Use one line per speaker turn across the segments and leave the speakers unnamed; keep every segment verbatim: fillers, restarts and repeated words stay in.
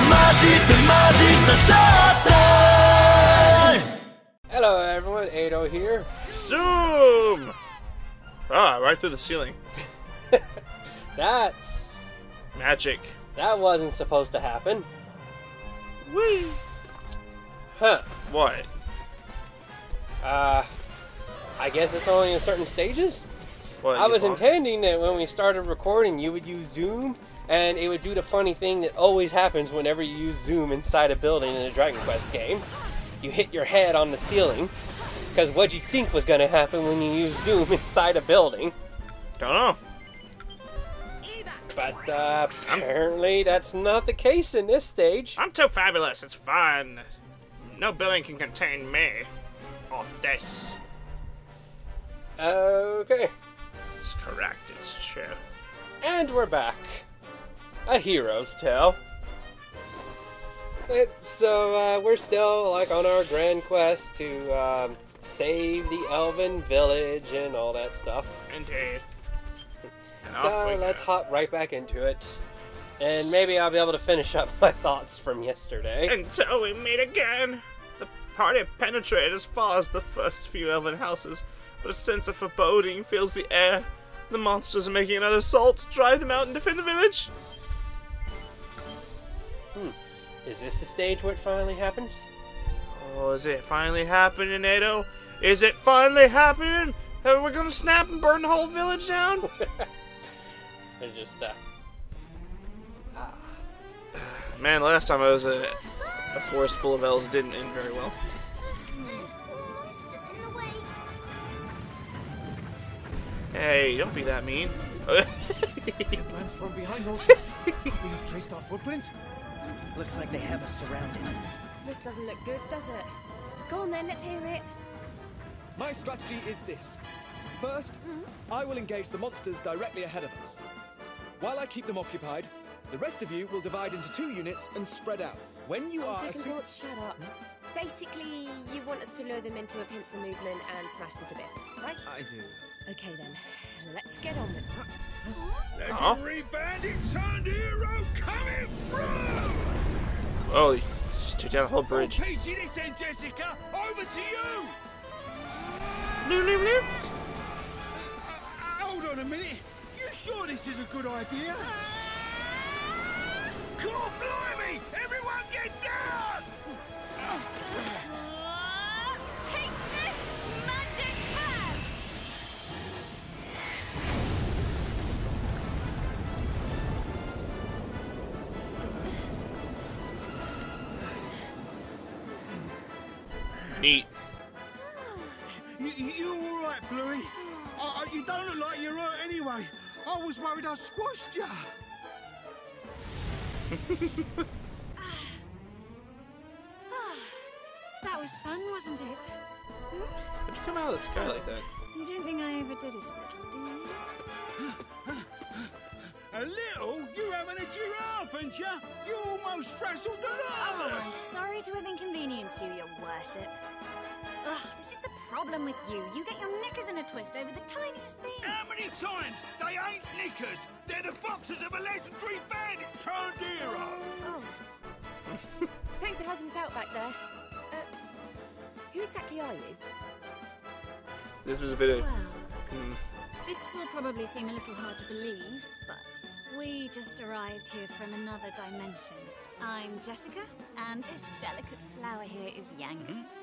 Hello everyone, Atou here.
Zoom! Ah, right through the ceiling.
That's...
Magic.
That wasn't supposed to happen.
Whee!
Huh.
What?
Uh... I guess it's only in certain stages?
What,
I was
wrong?
intending that when we started recording, you would use Zoom, and it would do the funny thing that always happens whenever you use Zoom inside a building in a Dragon Quest game. You hit your head on the ceiling, because what'd you think was going to happen when you use Zoom inside a building?
Don't know.
But uh, apparently that's not the case in this stage.
I'm too fabulous, it's fine. No building can contain me. Or this.
Okay.
It's correct, it's true.
And we're back. A hero's tale. It, so uh, we're still like on our grand quest to um, save the elven village and all that stuff.
Indeed. And
So let's
go.
hop right back into it. And maybe I'll be able to finish up my thoughts from yesterday.
Until we meet again. The party penetrated as far as the first few elven houses, but a sense of foreboding fills the air. The monsters are making another assault to drive them out and defend the village.
Hmm. Is this the stage where it finally happens?
Oh, is it finally happening, Atou? Is it finally happening? Are we gonna snap and burn the whole village down?
They're just, uh... Ah.
Man, last time I was a, a forest full of elves, it didn't end very well. Hey, don't be that mean.
The advance from behind also. Could they have traced our footprints?
Looks like they have us surrounded.
This doesn't look good, does it? Go on then, let's hear it.
My strategy is this. First, mm-hmm. I will engage the monsters directly ahead of us. While I keep them occupied, the rest of you will divide into two units and spread out. When you
On
are...
second thoughts, shut up. Basically, you want us to lure them into a pincer movement and smash them to bits, right?
I do.
Okay then, let's get on with it.
Legendary bandit turned hero coming through!
Oh, just took down the whole bridge.
Okay, this end, Jessica, over to you!
Bloop, bloop, bloop.
Uh, hold on a minute, you sure this is a good idea? God blimey! Everyone get down!
Take this, magic pass!
Neat.
You, you all right, Bluey? Uh, you don't look like you're hurt anyway. I was worried I squashed you.
That was fun, wasn't it?
How'd you come out of the sky like that?
You don't think I overdid it a little, do you?
A little? You having a giraffe, ain't you? You almost frazzled the lot of
Oh, I'm
us.
sorry to have inconvenienced you, your worship. Ugh, this is the problem with you. You get your knickers in a twist over the tiniest thing.
How many times? They ain't knickers. They're the boxers of a legendary bandit turned hero.
Oh. Thanks for helping us out back there. Uh, who exactly are you?
This is a bit of...
Well,
Hmm.
this will probably seem a little hard to believe, but we just arrived here from another dimension. I'm Jessica, and this delicate flower here is Yangus.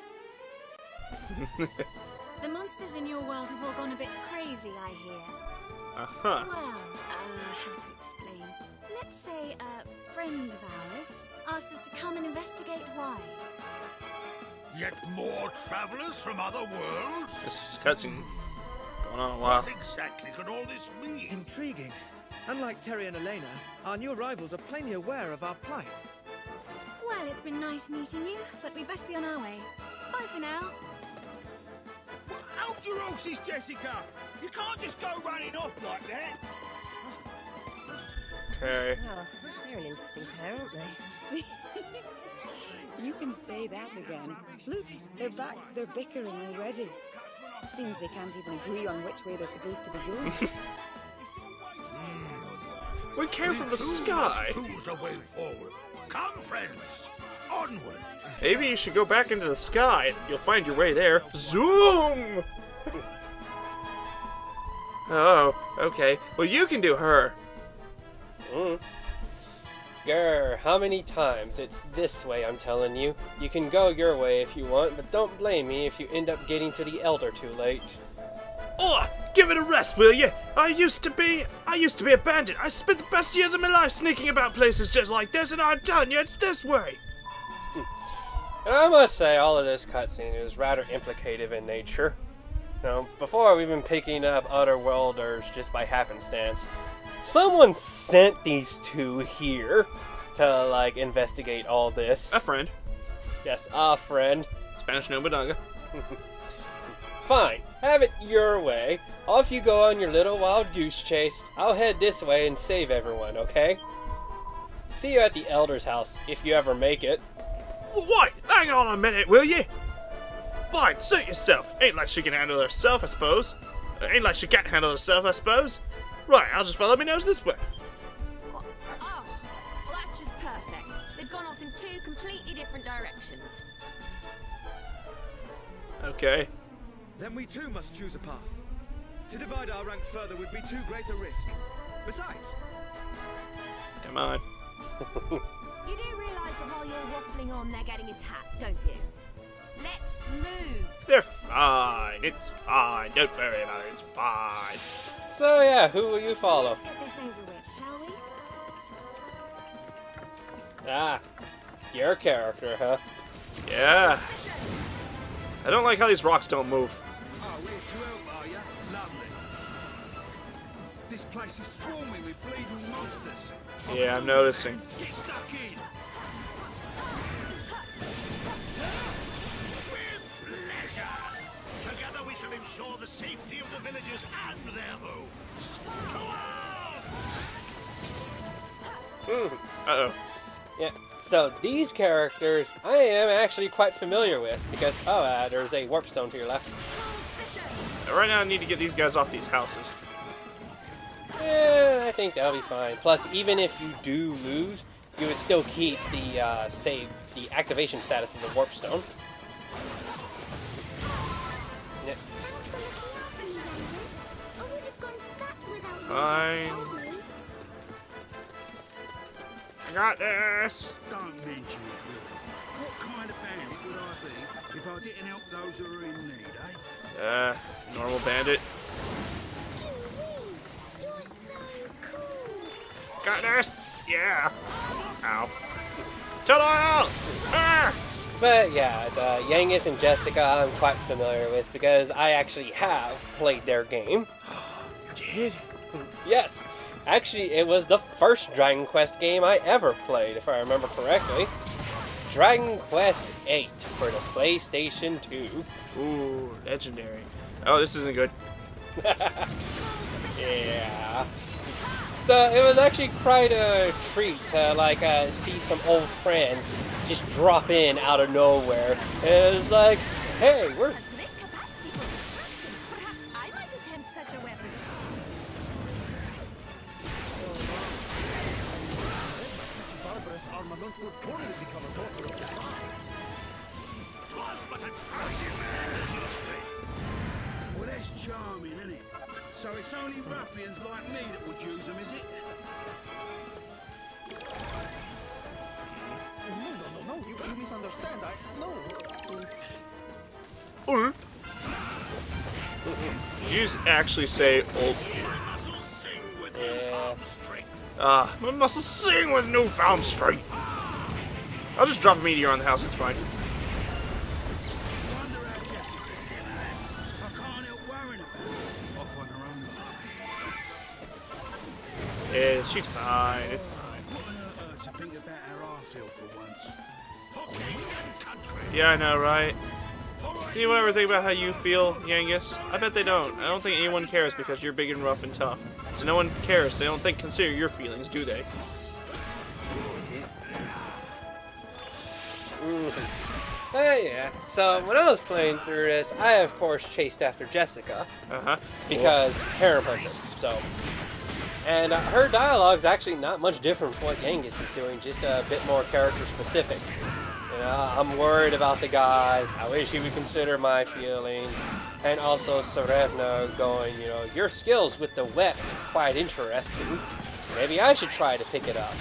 The monsters in your world have all gone a bit crazy, I hear.
Uh-huh.
Well, uh, how to explain? Let's say a friend of ours asked us to come and investigate why.
Yet more travellers from other worlds?
This cutscene going on a while.
What exactly could all this mean?
Intriguing. Unlike Terry and Elena, our new arrivals are plainly aware of our plight.
Well, it's been nice meeting you, but we best be on our way. Bye for now.
Well, hold your horses, Jessica! You can't just go running off like that!
Okay.
Oh, they're an interesting pair, aren't they?
You can say that again. Look, they're back to their bickering already. Seems they can't even agree on which way they're supposed to be going.
We came from the sky.
Choose the way forward. Come, friends. Onward.
Maybe you should go back into the sky. You'll find your way there. Zoom! Oh, okay. Well, you can do her.
Mm. Grr, how many times? It's this way, I'm telling you. You can go your way if you want, but don't blame me if you end up getting to the Elder too late.
Oh, give it a rest, will you? I used to be, I used to be a bandit. I spent the best years of my life sneaking about places just like this, and I'm telling you, it's this way.
And I must say, all of this cutscene is rather implicative in nature. You know, before we've been picking up other worlders just by happenstance. Someone sent these two here to, like, investigate all this.
A friend.
Yes, a friend.
Spanish Nobunanga.
Fine, have it your way. Off you go on your little wild goose chase. I'll head this way and save everyone, okay? See you at the Elder's house, if you ever make it.
What? Hang on a minute, will you? Fine, suit yourself. Ain't like she can handle herself, I suppose. Uh, ain't like she can't handle herself, I suppose. Right, I'll just follow me nose this way.
Oh, well, that's just perfect. They've gone off in two completely different directions.
Okay.
Then we too must choose a path. To divide our ranks further would be too great a risk. Besides...
Come on.
You do realise that while you're waffling on, they're getting attacked, don't you? Let's move.
They're fine. It's fine. Don't worry about it. It's fine.
So yeah, who will you follow?
Let's get this over with, shall we?
Ah, your character, huh?
Yeah. I don't like how these rocks don't move.
Oh, we're to help, are you? Lovely. This place is swarming with bleeding monsters.
Yeah, I'm noticing.
Get stuck in. With pleasure. Together we shall ensure the safety of the villagers and their homes. Come on!
Mm.
Uh-oh.
Yeah. So these characters I am actually quite familiar with because oh, uh, there's a warp stone to your left.
Right now I need to get these guys off these houses.
Yeah, I think that'll be fine. Plus, even if you do lose, you would still keep the uh, save, the activation status of the warp stone. Yeah.
Fine. I got this.
Don't mention it, Will. What kind of bandit would I be if I didn't help those who are in need, eh?
Uh, normal bandit. Got this? Yeah. Ow. Ta-da! Ah!
But yeah, the Yangus and Jessica I'm quite familiar with because I actually have played their game.
You did?
Yes. Actually, it was the first Dragon Quest game I ever played, if I remember correctly. Dragon Quest eight for the PlayStation two.
Ooh, legendary. Oh, this isn't good.
Yeah. So it was actually quite a treat to like uh, see some old friends just drop in out of nowhere. It was like, hey, we're...
Has great capacity for destruction. Perhaps I might attempt such a weapon.
Such a barbarous armament would probably become a daughter of the sun.
Twas but a trifling man's history. Well, that's charming, isn't it? So it's only ruffians like me that would use them, is it?
No, no, no, no, you, you misunderstand. I... no.
Or did you just actually say old?
My muscles sing with
Yeah.
newfound strength.
Ah, my muscles sing with newfound strength. I'll just drop a meteor on the house. It's fine.
Wonder how Jessica's getting on. I can't help worrying about her. Off on her own life.
Yeah, she's fine. It's fine.
What on earth to think about how I feel for once? For king and country.
Yeah, I know, right? Do you ever think about how you feel, Yangus? I bet they don't. I don't think anyone cares because you're big and rough and tough. So no one cares. They don't think consider your feelings, do they?
Mm-hmm. Uh, yeah. So when I was playing through this, I of course chased after Jessica
Uh huh.
because harem hunter. So And uh, her dialogue's actually not much different from what Genghis is doing, just a bit more character specific. You know, I'm worried about the guy. I wish he would consider my feelings. And also Serevna going, you know, your skills with the whip is quite interesting. Maybe I should try to pick it up.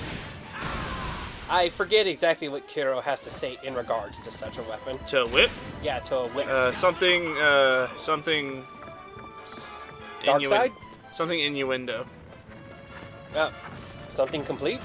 I forget exactly what Kiro has to say in regards to such a weapon.
To a whip?
Yeah, to a whip.
Uh, something, uh, something...
Dark side?
Something innuendo.
Oh, something complete?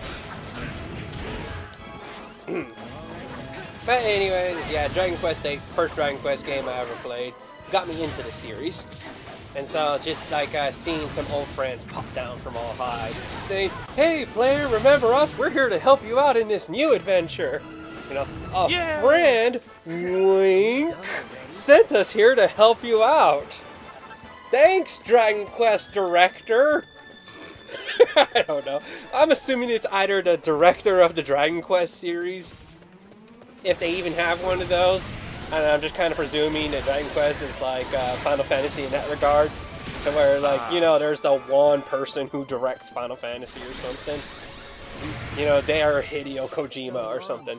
But anyways, yeah, Dragon Quest eight, first Dragon Quest game I ever played, got me into the series. And so just like uh, seeing some old friends pop down from all high, saying, hey player, remember us? We're here to help you out in this new adventure. You know, a
yeah.
friend, wink, sent us here to help you out. Thanks, Dragon Quest director. I don't know. I'm assuming it's either the director of the Dragon Quest series, if they even have one of those. And I'm just kind of presuming that Dragon Quest is like uh, Final Fantasy in that regards, to where, like, you know, there's the one person who directs Final Fantasy or something. You know, they are Hideo Kojima or something.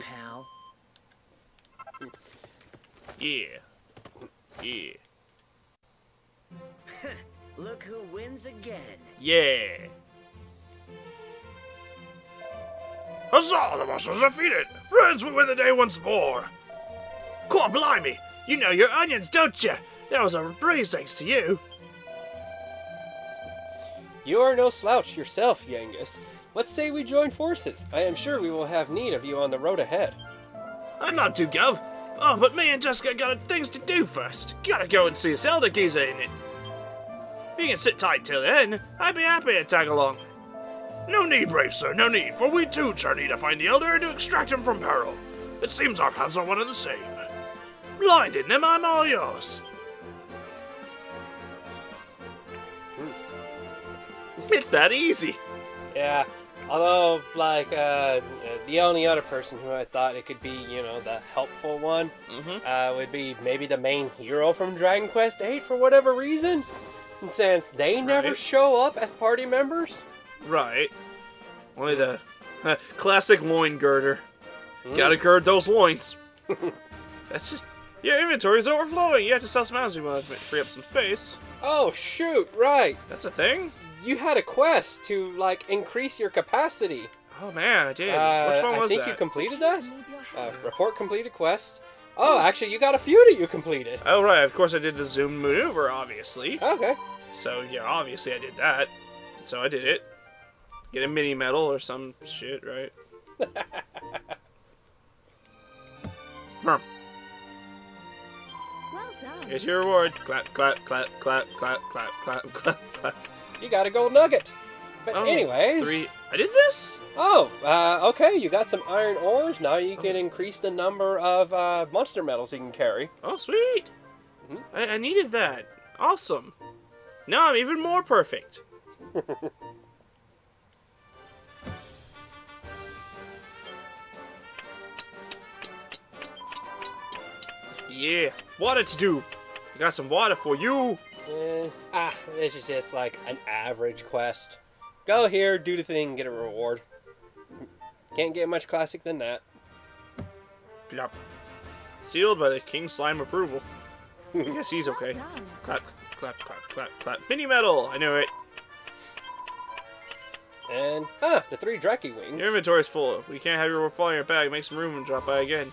Yeah. Yeah.
Look who wins again.
Yeah. Huzzah! The monster's defeated! Friends, we win the day once more! God blimey! You know your onions, don't you? That was a breeze thanks to you.
You are no slouch yourself, Yangus. Let's say we join forces. I am sure we will have need of you on the road ahead.
I'm not too gov. Oh, but me and Jessica got things to do first. Gotta go and see this elder geezer in it. If you can sit tight till then, I'd be happy to tag along. No need, brave sir, no need, for we too journey to find the elder and to extract him from peril. It seems our paths are one and the same. Blinded, and I'm all yours. It's that easy.
Yeah, although, like, uh, the only other person who I thought it could be, you know, the helpful one,
mm-hmm.
uh, would be maybe the main hero from Dragon Quest eight for whatever reason. And since they never
right.
show up as party members.
Right. Only the uh, classic loin girder.
Mm.
Gotta gird those loins. That's just... Your inventory is overflowing. You have to sell some items. You want to free up some space.
Oh, shoot, right.
That's a thing?
You had a quest to, like, increase your capacity.
Oh, man, I did.
Uh,
Which one was
I think
that?
you completed that? Uh, report completed quest. Oh, actually, you got a few that you completed.
Oh, right. Of course, I did the zoom maneuver, obviously.
Okay.
So, yeah, obviously I did that. So I did it. Get a mini medal or some shit, right? Well
done.
Here's your reward. Clap, clap, clap, clap, clap, clap, clap, clap, clap.
You got a gold nugget. But
Oh,
anyways...
Three. I did this?
Oh, uh, okay, you got some iron ores. Now you can increase the number of uh, monster medals you can carry.
Oh, sweet.
Mhm.
I, I needed that. Awesome. Now I'm even more perfect. Yeah, water to do. I got some water for you.
Eh, ah, this is just like an average quest. Go here, do the thing, get a reward. Can't get much classic than that.
Plop. Sealed by the King Slime approval. I guess he's okay.
Well done.
Clap, clap, clap, clap, clap. Mini medal! I knew it.
And, ah, the three Draki wings.
Your inventory's full. We can't have your fall in your bag. Make some room and drop by again.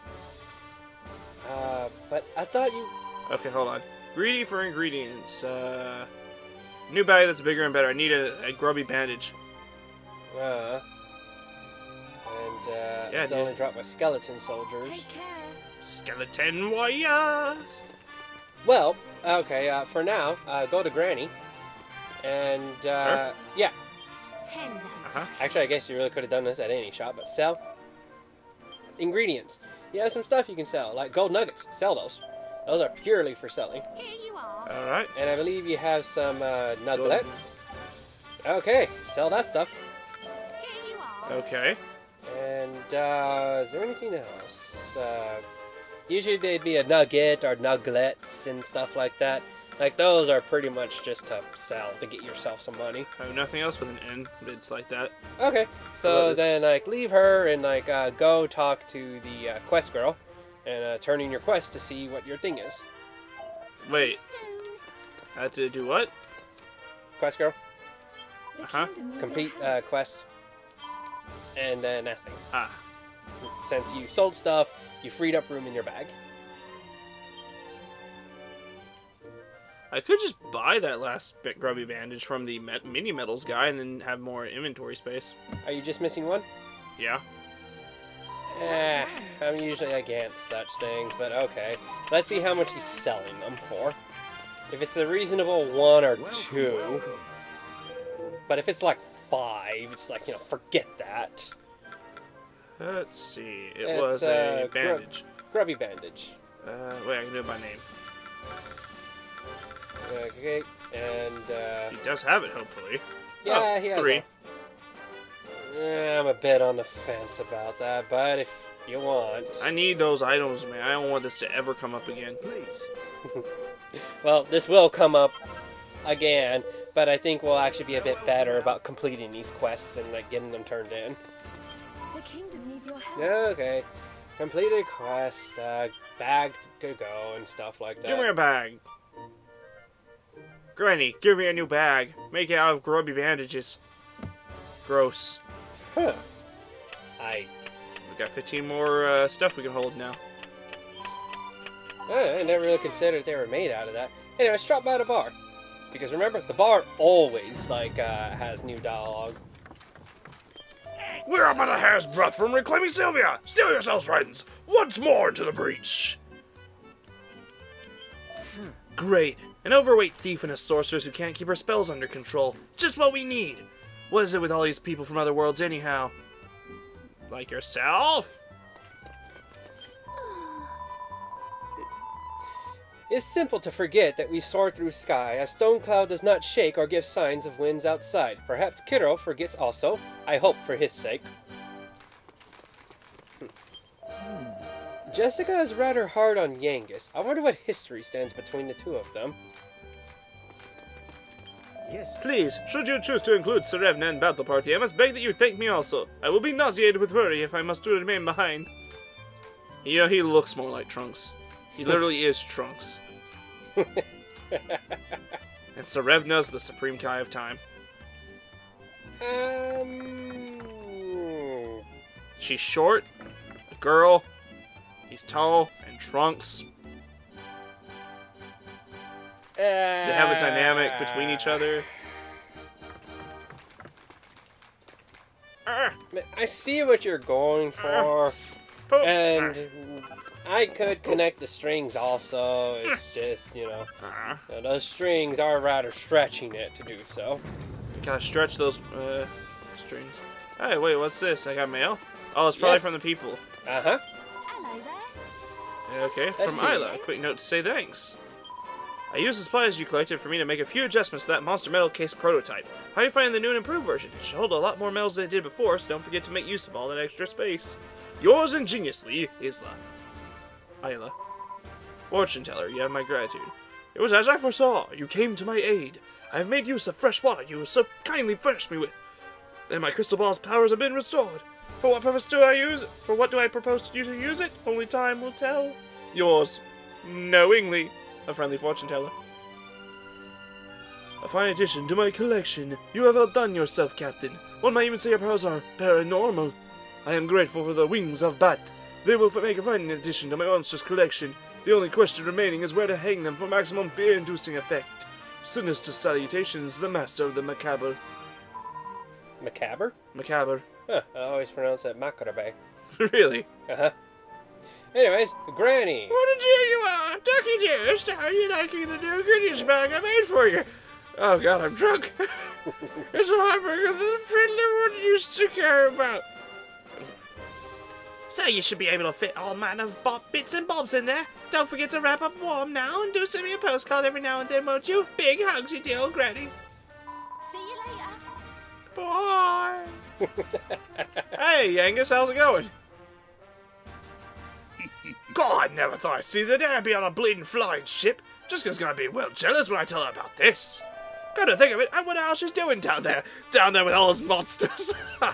Uh, but I thought you...
Okay, hold on. Greedy for ingredients. Uh, new bag that's bigger and better. I need a, a grubby bandage.
Uh... And, uh,
Yeah,
it's
dude.
only dropped by skeleton soldiers.
Take care.
Skeleton warriors!
Well, okay, uh, for now, uh, go to Granny. And, uh,
Her?
yeah.
Hello.
Uh-huh.
Actually, I guess you really could have done this at any shop, but sell ingredients. You have some stuff you can sell, like gold nuggets. Sell those. Those are purely for selling.
Here you are.
Alright.
And I believe you have some uh, nuggets. Okay, sell that stuff.
Here you are.
Okay.
And uh, is there anything else? Uh, usually they'd be a nugget or nuggets and stuff like that. Like, those are pretty much just to sell, to get yourself some money.
I have nothing else with an N, but it's like that.
Okay, so then, like, leave her and, like, uh, go talk to the uh, quest girl and uh, turn in your quest to see what your thing is.
Wait. I have to do what?
Quest girl?
Uh-huh.
Complete uh, quest. And then nothing.
Ah.
Since you sold stuff, you freed up room in your bag.
I could just buy that last bit grubby bandage from the met mini metals guy and then have more inventory space.
Are you just missing one?
Yeah.
Eh, I'm usually against such things, but okay. Let's see how much he's selling them for. If it's a reasonable one or two. But if it's like five, it's like, you know, forget that.
Let's see. It
It's,
was a
uh,
bandage.
Grub grubby bandage.
Uh, wait, I can do it by name.
Okay, and uh,
He does have it, hopefully.
yeah,
Oh,
he has
three.
a- Eh, I'm a bit on the fence about that, but if you want.
I need those items, man. I don't want this to ever come up again.
Please.
Well, this will come up again, but I think we'll actually be a bit better about completing these quests and like getting them turned in.
The kingdom needs your help.
Okay, completed quest, uh, bag to go and stuff like that.
Give me a bag. Granny, give me a new bag. Make it out of grubby bandages. Gross.
Huh. I.
We got fifteen more uh, stuff we can hold now.
Uh, I never really considered they were made out of that. Anyway, stop by the bar. Because remember, the bar always, like, uh, has new dialogue.
We're about a hair's breadth from reclaiming Sylvia! Steel yourselves, friends! Once more into the breach! Great. An overweight thief and a sorceress who can't keep her spells under control. Just what we need! What is it with all these people from other worlds anyhow? Like yourself?
It's simple to forget that we soar through sky. A stone cloud does not shake or give signs of winds outside. Perhaps Kiro forgets also. I hope for his sake. Hmm. Jessica is rather hard on Yangus. I wonder what history stands between the two of them.
Yes.
Please, should you choose to include Serevna in battle party, I must beg that you thank me also. I will be nauseated with worry if I must remain behind. You know, he looks more like Trunks. He literally is Trunks. And Serevna's the supreme Kai of time.
Um...
She's short, a girl, he's tall, and Trunks. They have a dynamic between each other.
I see what you're going for, and I could connect the strings also. It's just, you know, you know, those strings are rather stretching it to do so.
Gotta stretch those uh, strings. Hey, wait, what's this? I got mail? Oh, it's probably
Yes.
from the people.
Uh-huh.
Hello there.
Okay, from
Let's see.
Isla. A quick note to say thanks. I used the supplies you collected for me to make a few adjustments to that monster metal case prototype. How are you finding the new and improved version? It should hold a lot more metals than it did before, so don't forget to make use of all that extra space. Yours ingeniously, Isla. Isla. Fortune teller, you have my gratitude. It was as I foresaw. You came to my aid. I have made use of fresh water you so kindly furnished me with. And my crystal ball's powers have been restored. For what purpose do I use it? For what do I propose to you to use it? Only time will tell. Yours, knowingly, a friendly fortune teller. A fine addition to my collection. You have outdone yourself, Captain. One might even say your powers are paranormal. I am grateful for the wings of Bat. They will make a fine addition to my monstrous collection. The only question remaining is where to hang them for maximum fear-inducing effect. Sinister salutations, the master of the macabre.
Macabre?
Macabre.
Huh, I always pronounce it macabre.
Really?
Uh-huh. Anyways, Granny.
What a dear you are! Ducky dearest, how are you liking the new goodies bag I made for you? Oh god, I'm drunk. It's a lot bigger than the friendly one used to care about. So you should be able to fit all manner of bob bits and bobs in there. Don't forget to wrap up warm now and do send me a postcard every now and then, won't you? Big hugs, you dear old granny.
See you later.
Bye. Hey, Angus, how's it going? God, I never thought I'd see the day I'd be on a bleeding flying ship. Jessica's gonna be well jealous when I tell her about this. Gotta think of it, I wonder how she's doing down there. Down there with all those monsters.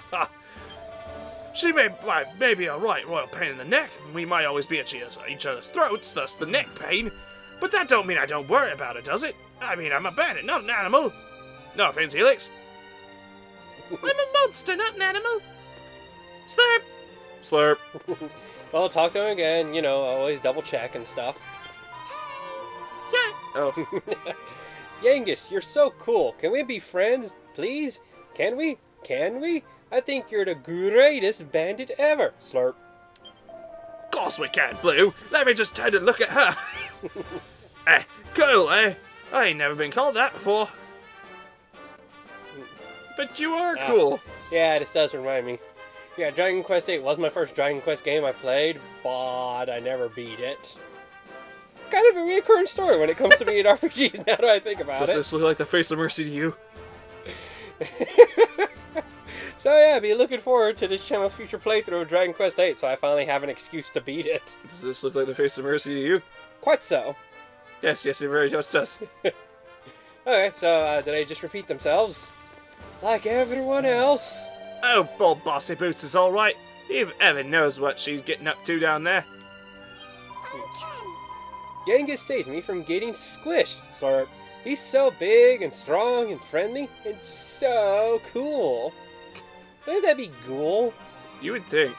She may, may be a right royal pain in the neck. We might always be at each other's throats, thus the neck pain. But that don't mean I don't worry about it, does it? I mean, I'm a bandit, not an animal. No offense, Helix. I'm a monster, not an animal. Slurp. Slurp.
Well, talk to him again. You know, always double check and stuff.
Yeah. Oh.
Yangus, you're so cool. Can we be friends, please? Can we? Can we? I think you're the greatest bandit ever. Slurp.
Of course we can, Blue. Let me just turn and look at her. Eh, cool, eh? I ain't never been called that before. But you are
Ah,
cool.
Yeah, this does remind me. Yeah, Dragon Quest eight was my first Dragon Quest game I played, but I never beat it. Kind of a reoccurring story when it comes to being R P Gs, now that I think about
Does
it.
this look like the face of mercy to you?
So yeah, be looking forward to this channel's future playthrough of Dragon Quest eight, so I finally have an excuse to beat it.
Does this look like the face of mercy to you?
Quite so.
Yes, yes, it very much does.
Okay, so uh, did they just repeat themselves? Like everyone else?
Oh, old Bossy Boots is alright. If Evan knows what she's getting up to down there.
Yangus saved me from getting squished, Slurp. He's so big and strong and friendly and so cool. Wouldn't that be cool?
You would think.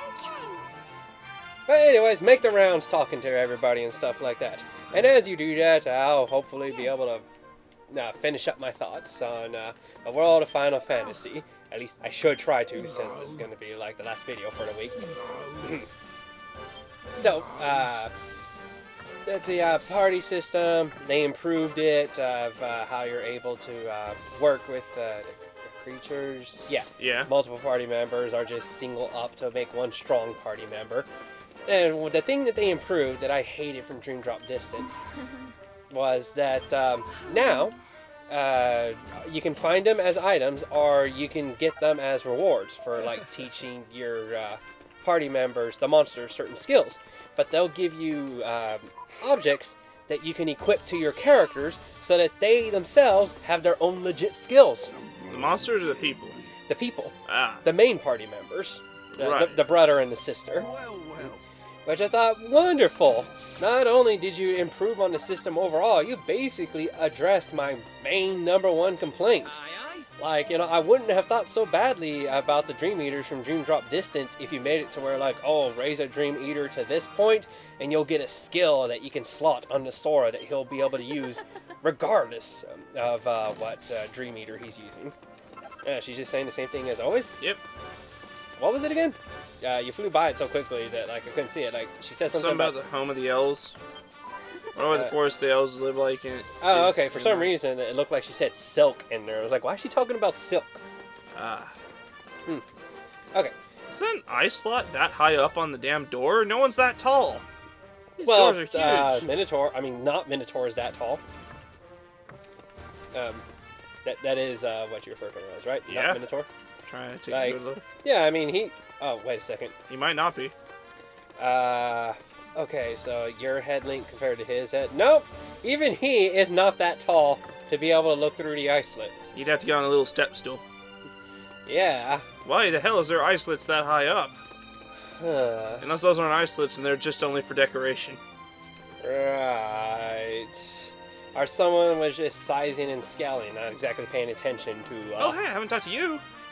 But anyways, make the rounds talking to everybody and stuff like that. And as you do that, I'll hopefully be able to uh, finish up my thoughts on uh, the world of Final Fantasy. At least I should try to, since this is going to be like the last video for the week. So, uh... that's the uh, party system. They improved it of uh, how you're able to uh, work with uh, the creatures. Yeah.
Yeah.
Multiple party members are just single up to make one strong party member. And the thing that they improved that I hated from Dream Drop Distance was that um, now uh, you can find them as items, or you can get them as rewards for like teaching your uh, party members, the monsters, certain skills. But they'll give you um, objects that you can equip to your characters so that they themselves have their own legit skills.
The monsters or the people?
The people.
Ah.
The main party members. Uh,
Right.
the, the brother and the sister. Which I thought, wonderful. Not only did you improve on the system overall, you basically addressed my main number one complaint. Like, you know, I wouldn't have thought so badly about the Dream Eaters from Dream Drop Distance if you made it to where, like, oh, raise a Dream Eater to this point, and you'll get a skill that you can slot on the Sora that he'll be able to use regardless of uh, what uh, Dream Eater he's using. Uh, she's just saying the same thing as always?
Yep.
What was it again? Uh, you flew by it so quickly that, like, I couldn't see it. Like, she said something,
Something about, about the home of the elves. Or where the
Uh,
forest the elves live like in.
Oh,
is
okay. For
in
some
the-
reason, it looked like she said silk in there. I was like, why is she talking about silk?
Ah.
Hmm. Okay.
Is that an eye slot that high up on the damn door? No one's that tall. These
Well,
doors are
uh,
huge.
Minotaur, I mean, not Minotaur is that tall. Um, that that is uh, what you refer to him as, right?
Yeah.
Not Minotaur?
Trying to take
like-
a good look.
Yeah, I mean, he... Oh, wait a second.
He might not be.
Uh, okay, so your head link compared to his head. Nope! Even he is not that tall to be able to look through the eye slit.
You'd have to get on a little step stool.
Yeah.
Why the hell is there eye slits that high up?
Huh.
Unless those aren't eye slits and they're just only for decoration.
Right. Or someone was just sizing and scaling, not exactly paying attention to... Uh,
Oh, hey, I haven't talked to you.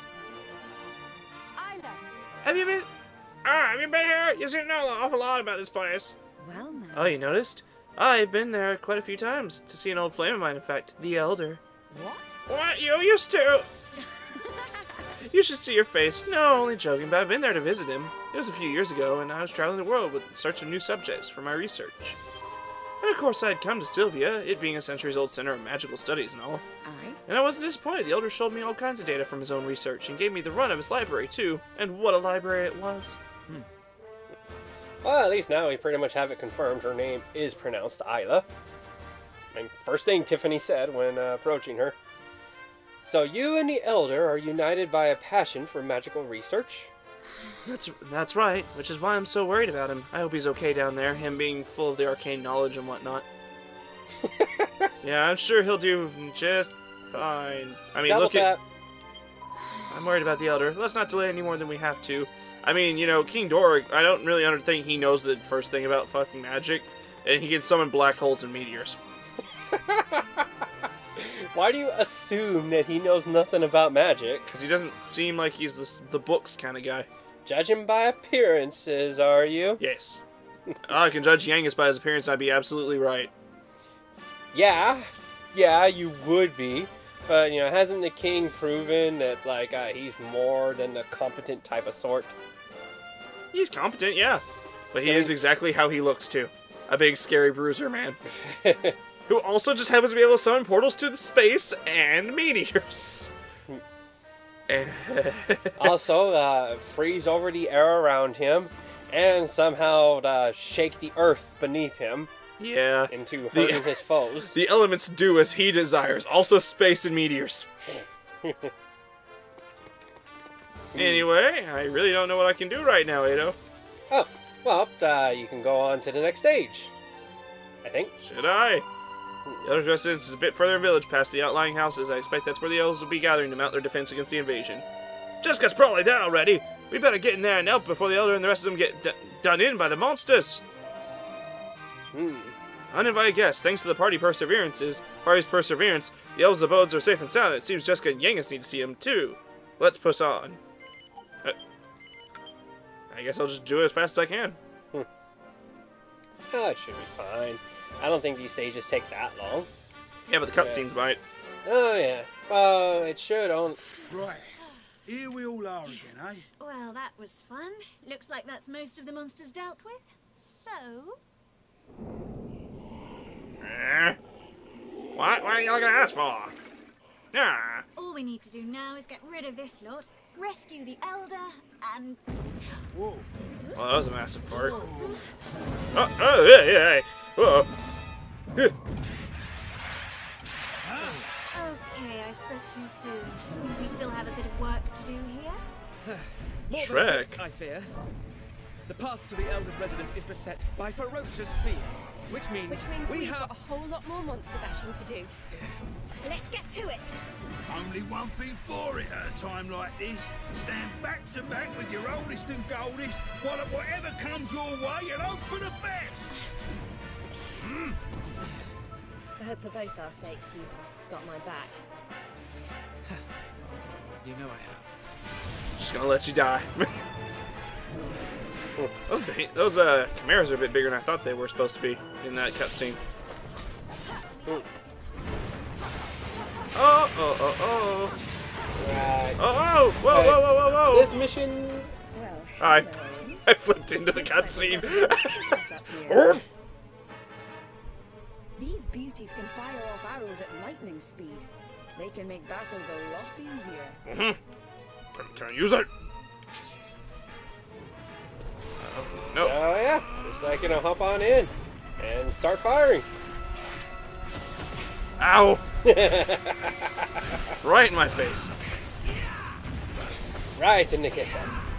Isla.
Have you been... Ah, have you been here? You seem to know an awful lot about this place.
Well, now.
Oh, you noticed? I've been there quite a few times to see an old flame of mine, in fact, the Elder.
What?
What? You used to? You should see your face. No, only joking, but I've been there to visit him. It was a few years ago, and I was traveling the world with search of new subjects for my research. And of course, I'd come to Sylvia, it being a centuries-old center of magical studies and all.
Aye.
And I wasn't disappointed. The Elder showed me all kinds of data from his own research, and gave me the run of his library, too. And what a library it was.
Well, at least now we pretty much have it confirmed. Her name is pronounced Isla. I mean, first thing Tiffany said when uh, approaching her. So you and the Elder are united by a passion for magical research?
That's that's right, which is why I'm so worried about him. I hope he's okay down there, him being full of the arcane knowledge and whatnot. Yeah, I'm sure he'll do just fine. I mean,
Double
look
tap.
at... I'm worried about the Elder. Let's not delay any more than we have to. I mean, you know, King Doric, I don't really under think he knows the first thing about fucking magic, and he can summon black holes and meteors.
Why do you assume that he knows nothing about magic?
Because he doesn't seem like he's this, the books kind of guy.
Judging by appearances, are you?
Yes. I can judge Yangus by his appearance, I'd be absolutely right.
Yeah, yeah, you would be. But, you know, hasn't the king proven that, like, uh, he's more than a competent type of sort?
He's competent, yeah. But he
I mean-
is exactly how he looks, too. A big, scary bruiser man. Who also just happens to be able to summon portals to the space and meteors. And
Also, uh, freeze over the air around him, and somehow uh, shake the earth beneath him
yeah.
into hurting
The,
his foes.
the elements do as he desires. Also space and meteors. Anyway, I really don't know what I can do right now, Atou.
Oh, well, uh, you can go on to the next stage, I think.
Should I? The Elder's residence is a bit further in village, past the outlying houses. I expect that's where the elves will be gathering to mount their defense against the invasion. Jessica's probably there already. We better get in there and help before the Elder and the rest of them get d done in by the monsters.
Hmm.
Uninvited guests, thanks to the party perseverances, party's perseverance, the elves' abodes are safe and sound. It seems Jessica and Yangus need to see them too. Let's push on. Uh, I guess I'll just do it as fast as I can.
Hmm. Oh, it should be fine. I don't think these stages take that long.
Yeah, but the cutscenes might.
Oh, yeah. Well, it should only...
Right. Here we all are again, eh?
Well, that was fun. Looks like that's most of the monsters dealt with. So...
Eh? What? What are you looking at us for? Yeah.
all we need to do now is get rid of this lot, rescue the Elder, and...
Whoa.
Well, that was a massive fart. Oh, oh, yeah, yeah, yeah. Whoa.
Okay, I spoke too soon. Seems we still have a bit of work to do here.
More
Shrek.
than a bit, I fear. The path to the Elder's residence is beset by ferocious fiends, which means,
Which means
we
we've
have...
got a whole lot more monster bashing to do. Let's get to it.
Only one thing for it at a time like this. Stand back to back with your oldest and goldest, while at whatever comes your way and hope for the best. Mm.
I hope for both our sakes you've got my back.
You know I have.
Just gonna let you die. Those ba- those uh chimeras are a bit bigger than I thought they were supposed to be in that cutscene. Oh oh oh oh
Right.
oh oh! Whoa whoa whoa whoa whoa!
This mission...
Well,
I
hello.
I flipped into the cutscene.
Here. These beauties can fire off arrows at lightning speed. They can make battles a lot easier.
Mm-hmm. Can I use it? No.
So yeah, just like, you know, hop on in and start firing.
Ow! Right in my face.
Right in the kisser.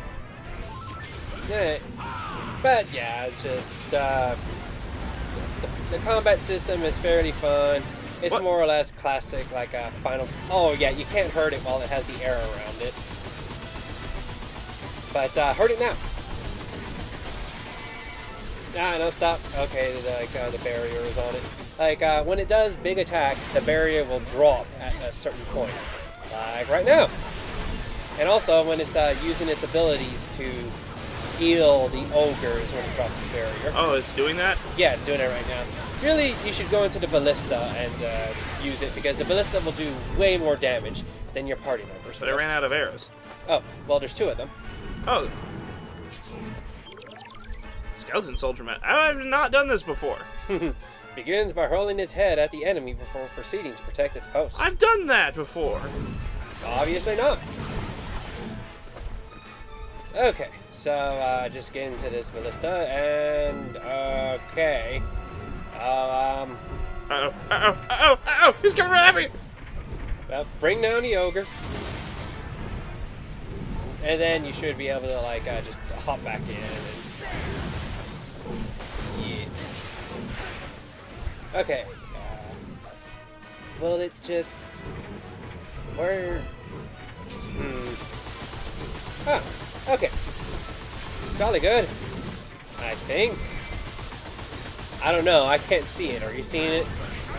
Yeah. But yeah, it's just uh, the, the combat system is fairly fun. It's
What?
more or less classic, like a Final. Oh yeah, you can't hurt it while it has the air around it. But uh, hurt it now. Ah, no, stop. Okay, the, like, uh, the barrier is on it. Like, uh, when it does big attacks, the barrier will drop at a certain point. Like right now. And also, when it's uh, using its abilities to heal the ogres when it drops the barrier.
Oh, it's doing that?
Yeah, it's doing it right now. Really, you should go into the ballista and uh, use it, because the ballista will do way more damage than your party members.
But I ran out of arrows.
Oh, well, there's two of them.
Oh. Skeleton soldier man. I've not done this before.
Begins by hurling its head at the enemy before proceeding to protect its post.
I've done that before.
Obviously not. Okay, so uh, just get into this ballista, and okay. Uh, um,
Uh-oh, uh-oh, uh-oh, uh-oh! He's coming at me!
well, bring down the ogre. And then you should be able to, like, uh, just hop back in and... Yeah. Okay, will it just... Where... Hmm... Oh, okay. Jolly good. I think. I don't know, I can't see it. Are you seeing it?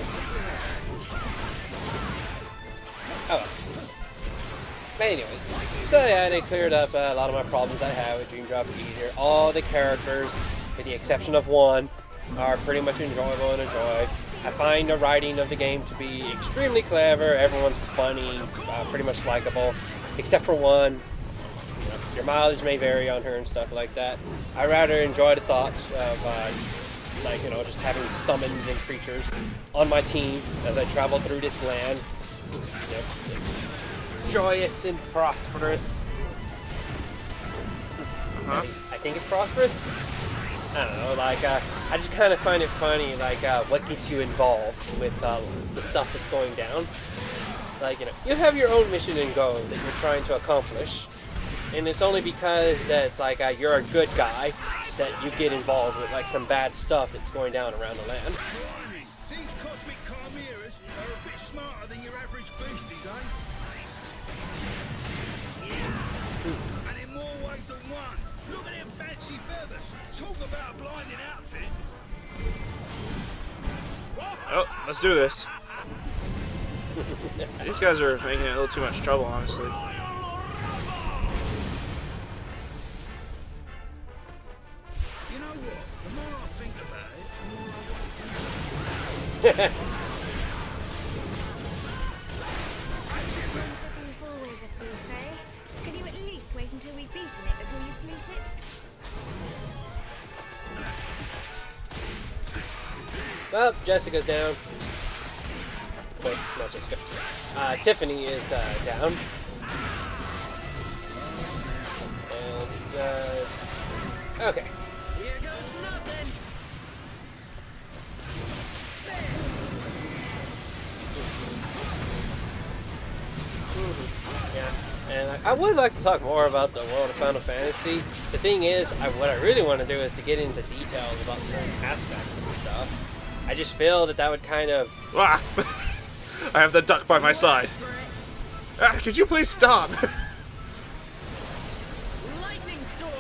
Oh. But anyways, so yeah, they cleared up uh, a lot of my problems I had with Dream Drop Easier. All the characters, with the exception of one, are pretty much enjoyable and enjoyed. I find the writing of the game to be extremely clever. Everyone's funny, uh, pretty much likable, except for one. You know, your mileage may vary on her and stuff like that. I rather enjoy the thought of, uh, like, you know, just having summons and creatures on my team as I travel through this land. Yep. Joyous and prosperous.
Uh-huh.
I think it's prosperous. I don't know, like, uh, I just kind of find it funny, like, uh, what gets you involved with uh, the stuff that's going down. Like, you know, you have your own mission and goals that you're trying to accomplish, and it's only because that, like, uh, you're a good guy that you get involved with, like, some bad stuff that's going down around the land.
These cosmic chimeras are a bit smarter than your average beasties, eh? And in more ways than one. Look at them fancy feathers. Talk about a blinding outfit.
Oh, let's do this. These guys are making it a little too much trouble, honestly.
You know what? The more I think about it, the more I want to think.
Always a thief, eh? Can you at least wait until we've beaten it before you fleece it?
Well, Jessica's down. Wait, not Jessica. Uh, Tiffany is uh, down. And, uh... okay.
Here goes nothing.
Yeah, and I, I would like to talk more about the world of Final Fantasy. The thing is, I, what I really want to do is to get into details about certain aspects and stuff. I just feel that that would kind of...
Ah! I have the duck by my side. Ah, could you please stop?
Lightning storm.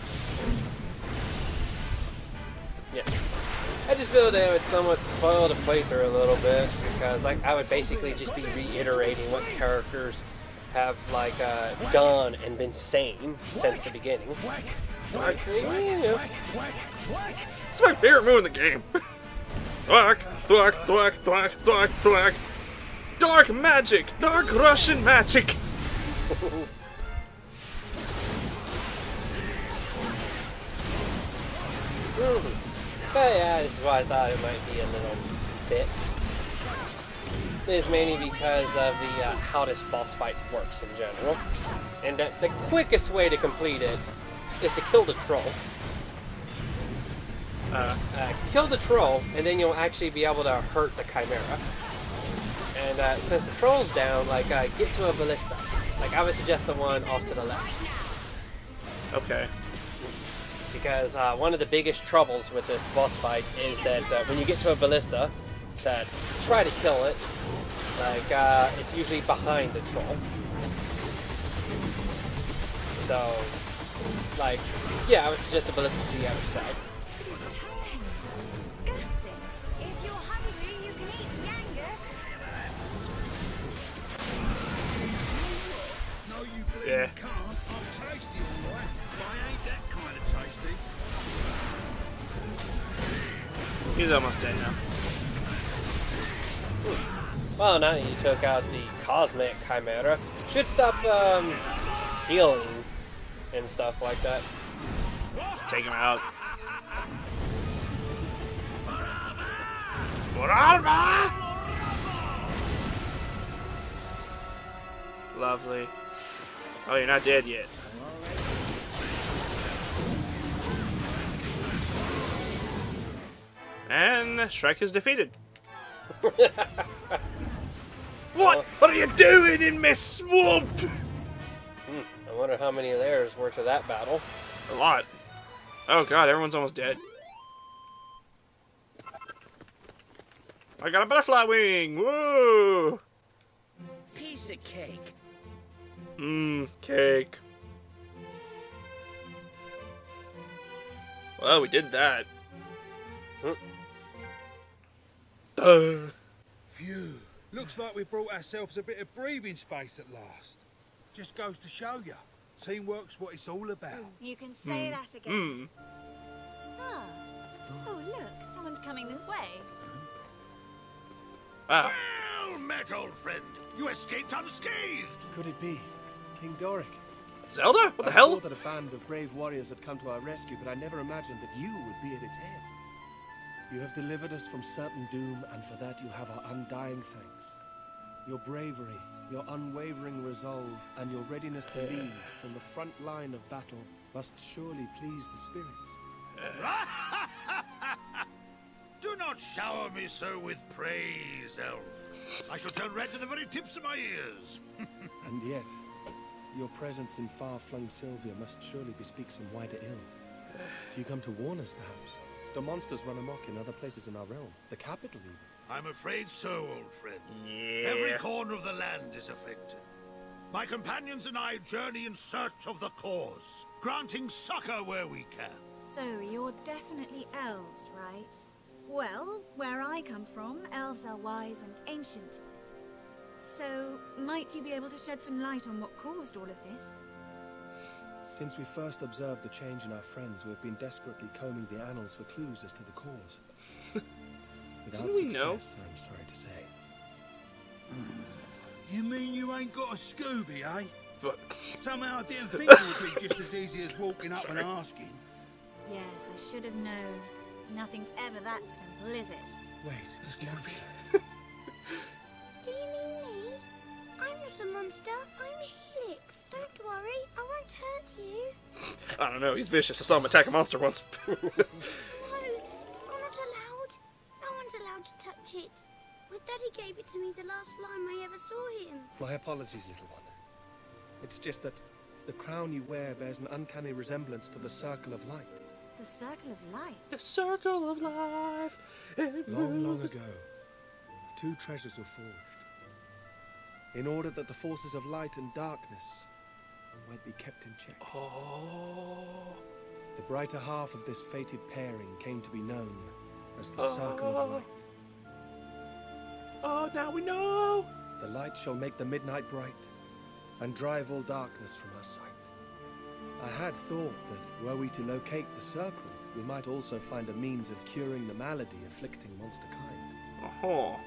Yeah. I just feel that it would somewhat spoil the playthrough a little bit, because like I would basically just be reiterating what characters have like uh, done and been saying since the beginning. Like, you know.
It's my favorite move in the game. Thwack, thwack, thwack, thwack, thwack, thwack. Dark magic! Dark Russian magic!
But yeah, this is why I thought it might be a little bit. This is mainly because of the uh, how this boss fight works in general. And that the quickest way to complete it is to kill the troll. Uh, uh, kill the troll, and then you'll actually be able to hurt the Chimera. And uh, since the troll's down, like, uh, get to a ballista. Like, I would suggest the one off to the left.
Okay.
Because uh, one of the biggest troubles with this boss fight is that uh, when you get to a ballista, that try to kill it, like, uh, it's usually behind the troll. So, like, yeah, I would suggest a ballista to the other side.
It is terrible. It's disgusting. If you're hungry, you can eat the Angus.
No, you bloody
Yeah.
can't. I'm tasty, alright, but I ain't that kind of tasty.
He's almost dead now.
Well, now that you took out the Cosmic Chimera, should stop um, healing and stuff like that.
Take him out. Forever! Lovely. Oh, you're not dead yet. And Shrek is defeated. What? What are you doing in my swamp?
Hmm, I wonder how many layers were to that battle.
A lot. Oh god, everyone's almost dead. I got a butterfly wing! Woo!
Piece of cake.
Mmm, cake. Well, we did that. Duh.
Phew. Looks like we brought ourselves a bit of breathing space at last. Just goes to show you. Teamwork's what it's all about.
You can say
Mm.
that again.
Mm.
Ah. Oh, look, someone's coming this way.
Wow.
Well met, old friend. You escaped unscathed.
Could it be King Doric?
Zelda? What the
I
hell?
saw that a band of brave warriors had come to our rescue, but I never imagined that you would be at its head. You have delivered us from certain doom, and for that you have our undying thanks. Your bravery, your unwavering resolve, and your readiness to lead from the front line of battle must surely please the spirits.
Do not shower me so with praise, elf. I shall turn red to the very tips of my ears.
And yet, your presence in far-flung Sylvia must surely bespeak some wider ill. Do you come to warn us, perhaps? Do monsters run amok in other places in our realm? The capital, even?
I'm afraid so, old friend.
Yeah.
Every corner of the land is affected. My companions and I journey in search of the cause, granting succor where we can.
So, you're definitely elves, right? Well, where I come from, elves are wise and ancient. So, might you be able to shed some light on what caused all of this?
Since we first observed the change in our friends, we have been desperately combing the annals for clues as to the cause. Without
Do we
success,
know?
I'm sorry to say.
You mean you ain't got a Scooby, eh?
But
Somehow I didn't think it would be just as easy as walking up and asking.
Yes, I should have known. Nothing's ever that simple, is it?
Wait, this monster.
Do you mean me? I'm not a monster. I'm Helix. Don't worry, I won't hurt you.
I don't know, he's vicious. I saw him attack a monster once.
No, you're not allowed. No one's allowed to touch it. My daddy gave it to me the last time I ever saw him.
My apologies, little one. It's just that the crown you wear bears an uncanny resemblance to the Circle of Light.
The Circle of Light?
The circle of life.
Long, long ago, two treasures were forged. In order that the forces of light and darkness might be kept in check.
Oh.
The brighter half of this fated pairing came to be known as the Circle of Light.
Oh, now we know.
The light shall make the midnight bright and drive all darkness from our sight. I had thought that were we to locate the circle, we might also find a means of curing the malady afflicting monster kind.
Oh.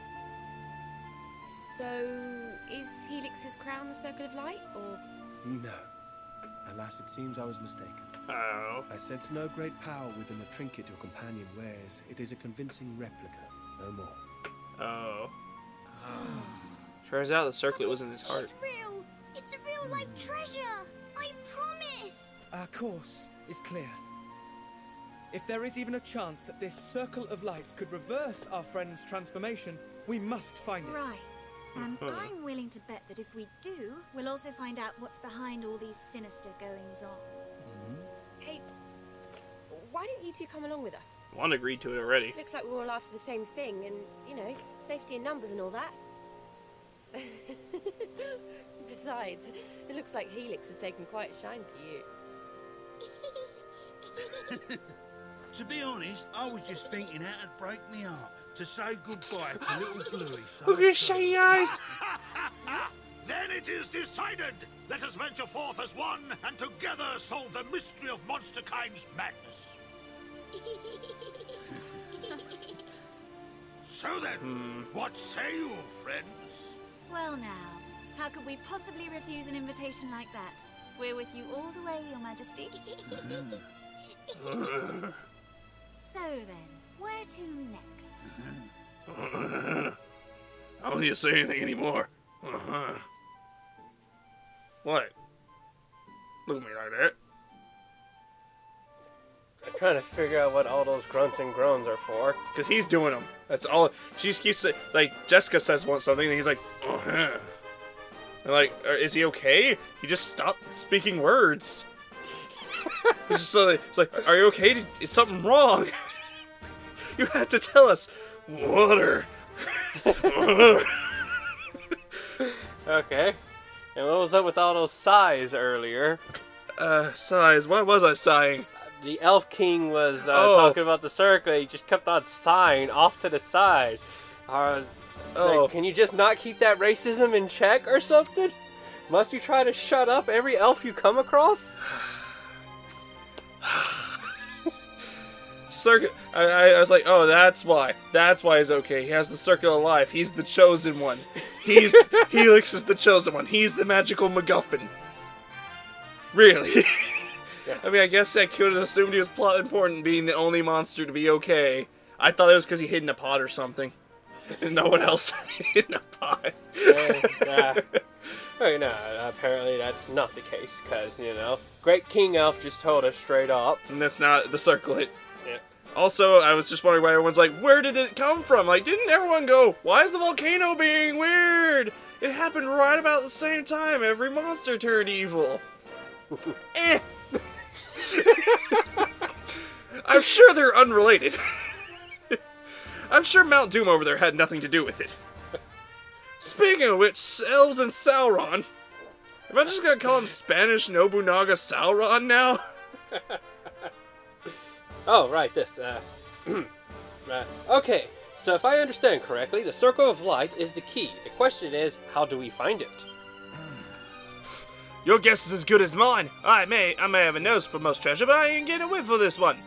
So, is Helix's crown the Circle of Light, or...?
No. Alas, it seems I was mistaken.
Oh.
I sense no great power within the trinket your companion wears. It is a convincing replica, no more.
Oh. Turns out the circlet was in his heart.
It's real. It's a real life treasure. I promise.
Our course is clear. If there is even a chance that this Circle of Light could reverse our friend's transformation, we must find it.
Right. And I'm willing to bet that if we do, we'll also find out what's behind all these sinister goings-on.
Hey, why don't you two come along with us?
One agreed to it already.
Looks like we're all after the same thing, and, you know, safety in numbers and all that. Besides, it looks like Helix has taken quite a shine to you.
To be honest, I was just thinking how to break me heart to say goodbye to little Bluey. So
Look at his shiny eyes.
Then it is decided. Let us venture forth as one, and together solve the mystery of monsterkind's madness. So then,
Hmm.
what say you, friends?
Well now, how could we possibly refuse an invitation like that? We're with you all the way, Your Majesty. So then, where to next?
I don't need to say anything anymore. Uh-huh. What? Look at me like that. I'm trying to figure out what all those grunts and groans are for. Because he's doing them. That's all. She just keeps saying, like, Jessica says want something, and he's like, uh-huh. And like, is he okay? He just stopped speaking words. It's just so, it's like, are you okay? Is something wrong? You have to tell us. Water.
Okay. And what was up with all those sighs earlier?
Uh, sighs. Why was I sighing?
The Elf King was uh,
Oh.
talking about the circle. He just kept on sighing off to the side. Uh,
Oh.
like, can you just not keep that racism in check or something? Must you try to shut up every elf you come across?
Circle. I, I, I was like, oh, that's why. That's why he's okay. He has the circle of life. He's the chosen one. He's Helix is the chosen one. He's the magical MacGuffin. Really?
Yeah.
I mean, I guess I could have assumed he was plot important, being the only monster to be okay. I thought it was because he hid in a pot or something. And no one else hid in a pot.
Uh, uh, Right, no, apparently that's not the case, because, you know, Great King Elf just told us straight up.
And that's not the circle hit.
Yeah.
Also, I was just wondering why everyone's like, where did it come from? Like, didn't everyone go, why is the volcano being weird? It happened right about the same time every monster turned evil. Eh. I'm sure they're unrelated. I'm sure Mount Doom over there had nothing to do with it. Speaking of which, elves and Sauron. Am I just gonna call him Spanish Nobunaga Sauron now?
Oh, right, this, uh... uh... Okay, so if I understand correctly, the Circle of Light is the key. The question is, how do we find it?
Your guess is as good as mine. I may I may have a nose for most treasure, but I ain't getting a whiff for this one.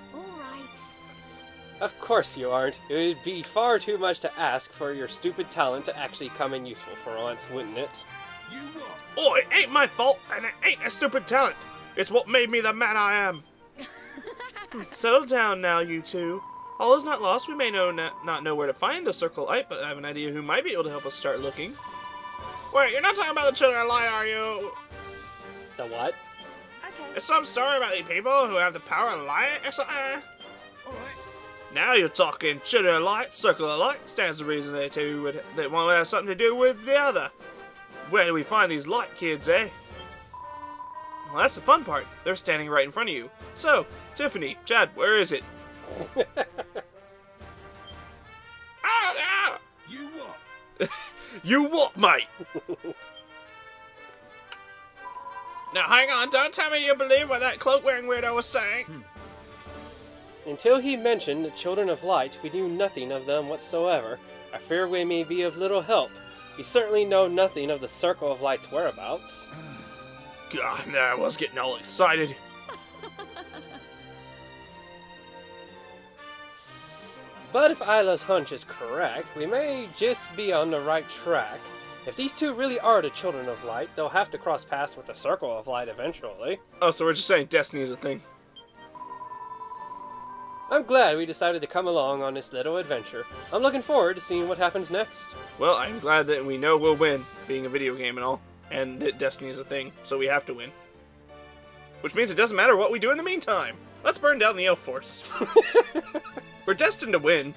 Of course you aren't. It would be far too much to ask for your stupid talent to actually come in useful for once, wouldn't it?
Oh, it ain't my fault, and it ain't a stupid talent. It's what made me the man I am. Settle down now, you two. All is not lost. We may know not, not know where to find the Circle Light, but I have an idea who might be able to help us start looking. Wait, you're not talking about the Children of Light, are you?
The what?
Okay.
It's some story about the people who have the power of light or something. Alright. Now you're talking. Children of Light, Circle of Light. Stands to reason they two would they want to have something to do with the other. Where do we find these light kids, eh? Well, that's the fun part. They're standing right in front of you. So, Tiffany, Chad, where is it? Oh, no!
You what?
You what, mate? Now, hang on. Don't tell me you believe what that cloak-wearing weirdo was saying.
Hmm. Until he mentioned the Children of Light, we knew nothing of them whatsoever. I fear we may be of little help. We certainly know nothing of the Circle of Light's whereabouts.
God, there I was getting all excited.
But if Isla's hunch is correct, we may just be on the right track. If these two really are the Children of Light, they'll have to cross paths with the Circle of Light eventually.
Oh, so we're just saying destiny is a thing.
I'm glad we decided to come along on this little adventure. I'm looking forward to seeing what happens next.
Well, I'm glad that we know we'll win, being a video game and all, and that destiny is a thing, so we have to win. Which means it doesn't matter what we do in the meantime. Let's burn down the elf force. We're destined to win.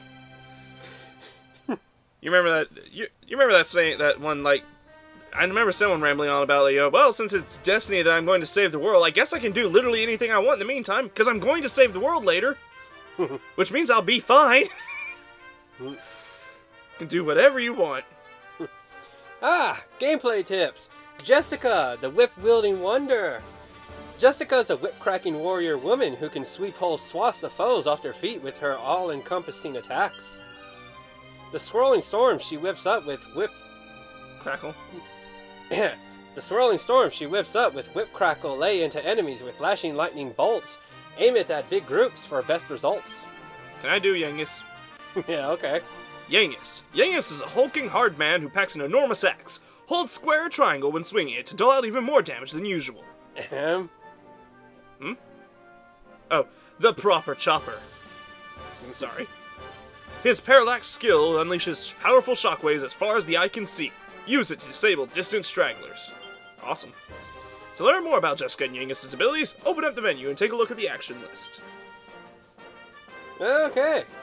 You remember that? You, you remember that saying, that one, like, I remember someone rambling on about, like, well, since it's destiny that I'm going to save the world, I guess I can do literally anything I want in the meantime, because I'm going to save the world later. Which means I'll be fine. You can do whatever you want.
Ah, gameplay tips. Jessica, the whip-wielding wonder. Jessica's a whip-cracking warrior woman who can sweep whole swaths of foes off their feet with her all-encompassing attacks. The swirling storm she whips up with whip...
Crackle.
The swirling storm she whips up with whip crackle lay into enemies with flashing lightning bolts. Aim it at big groups for best results.
Can I do Yengus?
Yeah, okay.
Yengus. Yengus is a hulking hard man who packs an enormous axe. Hold square or triangle when swinging it to dole out even more damage than usual.
Ahem.
Hmm? Oh, the proper chopper. I'm sorry. His parallax skill unleashes powerful shockwaves as far as the eye can see. Use it to disable distant stragglers. Awesome. To learn more about Jessica and Yengus' abilities, open up the menu and take a look at the action list.
Okay.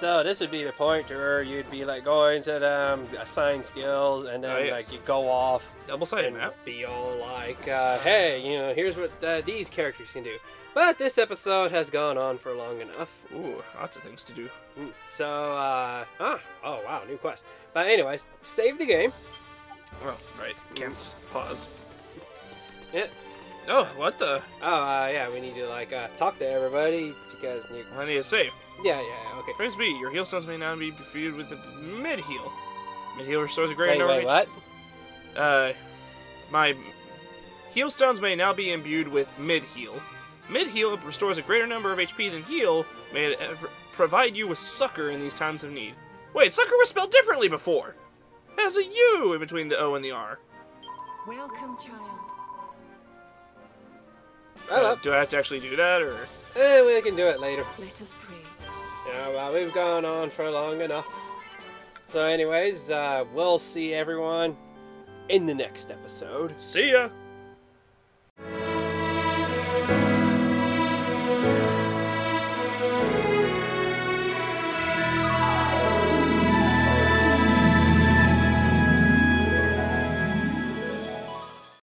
So this would be the point where you'd be like going to them, assign skills, and then
Oh, yes.
like you go off,
Double-sided
and
map.
be all like, uh, hey, you know, here's what uh, these characters can do. But this episode has gone on for long enough.
Ooh, lots of things to do.
Mm, So, uh, ah, oh wow, new quest. But anyways, save the game.
Oh, right. Can't pause.
Yeah.
Oh, what the?
Oh, uh, yeah, we need to like uh, talk to everybody because you...
I need to save.
Yeah, yeah, okay.
Prince B, your heal stones may now be defeated with the mid heal. Mid heal restores a greater
Wait,
number
wait,
of
what?
Uh, my heal stones may now be imbued with mid heal. Mid heal restores a greater number of H P than heal. May it ever provide you with succor in these times of need. Wait, succor was spelled differently before. It has a U in between the O and the R.
Welcome, child.
Uh, do I have to actually do that, or?
Eh, we can do it later.
Let us pray.
Yeah, well, we've gone on for long enough. So anyways, uh, we'll see everyone in the next episode.
See ya!